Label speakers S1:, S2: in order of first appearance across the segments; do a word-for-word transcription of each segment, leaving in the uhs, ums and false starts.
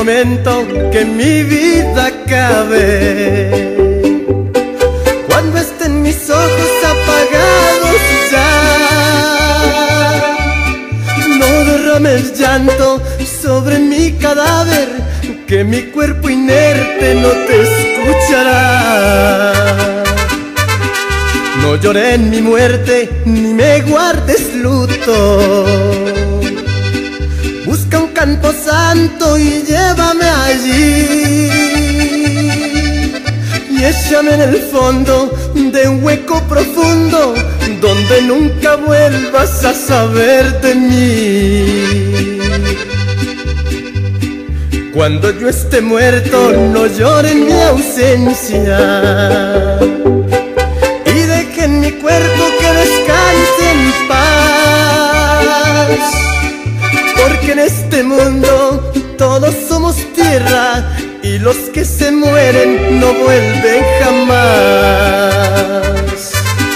S1: momento que mi vida acabe. Cuando estén mis ojos apagados ya, no derrames llanto sobre mi cadáver, que mi cuerpo inerte no te escuchará. No lloré en mi muerte, ni me guardes luto. Busca un campo santo y llévame allí, y échame en el fondo de un hueco profundo, donde nunca vuelvas a saber de mí. Cuando yo esté muerto, no lloren mi ausencia, y dejen mi cuerpo que descanse en paz. Porque en este mundo todos somos tierra, y los que se mueren no vuelven jamás.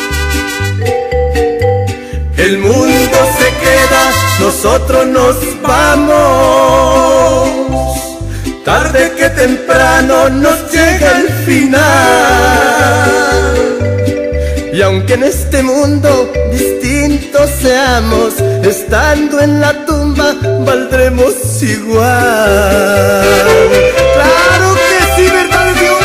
S1: El mundo se queda, nosotros nos vamos. Tarde que temprano nos llega el final. Y aunque en este mundo distintos seamos, estando en la tumba valdremos igual. ¡Claro que sí, verdad de Dios!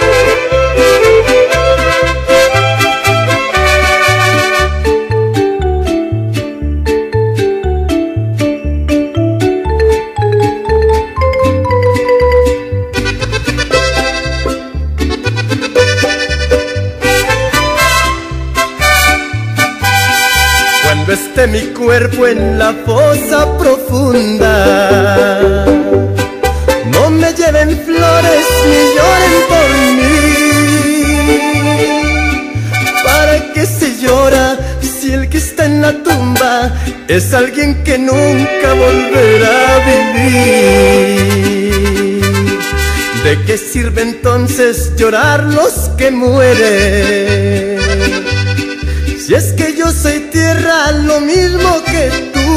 S1: Cuando esté mi cuerpo en la fosa profunda, no me lleven flores ni lloren por mí. ¿Para qué se llora si el que está en la tumba es alguien que nunca volverá a vivir? ¿De qué sirve entonces llorar los que mueren? Si es que yo soy tierra, lo mismo que tú.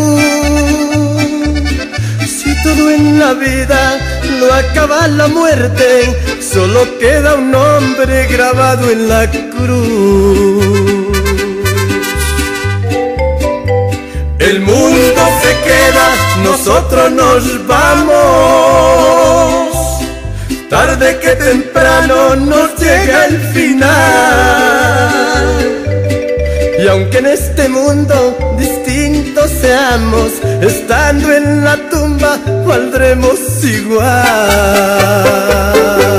S1: Si todo en la vida lo acaba la muerte, solo queda un nombre grabado en la cruz. El mundo se queda, nosotros nos vamos. Tarde que temprano nos llega el final. Y aunque en este mundo distintos seamos, estando en la tumba valdremos igual.